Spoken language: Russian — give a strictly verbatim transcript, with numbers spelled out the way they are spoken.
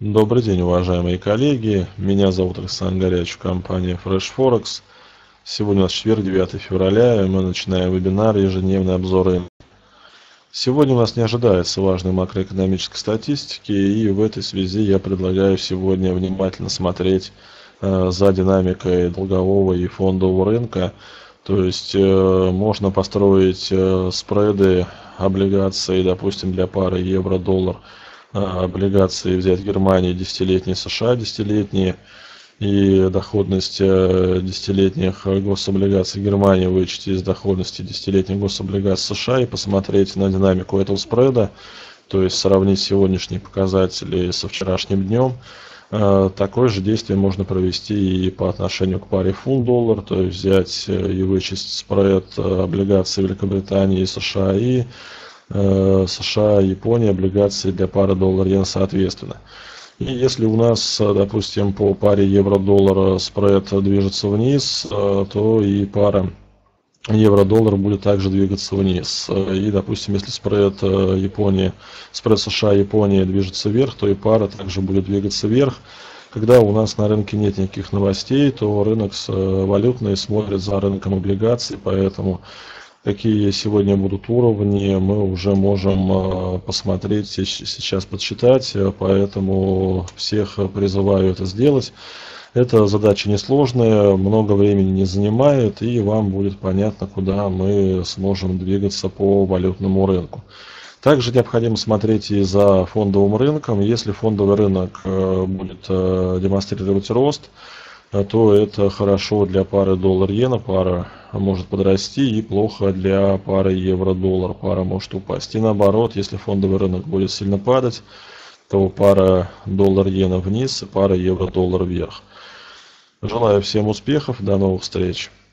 Добрый день, уважаемые коллеги. Меня зовут Александр Горяч, компания Fresh Forex. Сегодня у нас четверг, девятое февраля, и мы начинаем вебинар «Ежедневный обзор рынка». Сегодня у нас не ожидается важной макроэкономической статистики, и в этой связи я предлагаю сегодня внимательно смотреть э, за динамикой долгового и фондового рынка. То есть э, можно построить э, спреды облигаций, допустим, для пары евро-доллар, облигации взять Германии десятилетние, США десятилетние, и доходность десятилетних гособлигаций Германии вычесть из доходности десятилетних гособлигаций США и посмотреть на динамику этого спреда, то есть сравнить сегодняшние показатели со вчерашним днем. Такое же действие можно провести и по отношению к паре фунт-доллар, то есть взять и вычесть спред облигаций Великобритании и США и США, Япония, облигации для пары доллар-иен соответственно. И если у нас, допустим, по паре евро-доллар спред движется вниз, то и пара евро-доллар будет также двигаться вниз. И, допустим, если спред Японии, спред США-Япония движется вверх, то и пара также будет двигаться вверх. Когда у нас на рынке нет никаких новостей, то рынок валютный смотрит за рынком облигаций, поэтому какие сегодня будут уровни, мы уже можем посмотреть, сейчас подсчитать, поэтому всех призываю это сделать. Эта задача несложная, много времени не занимает, и вам будет понятно, куда мы сможем двигаться по валютному рынку. Также необходимо смотреть и за фондовым рынком. Если фондовый рынок будет демонстрировать рост, то это хорошо для пары доллар-иена, пара может подрасти, и плохо для пары евро-доллар, пара может упасть. И наоборот, если фондовый рынок будет сильно падать, то пара доллар-иена вниз и пара евро-доллар вверх. Желаю всем успехов, до новых встреч.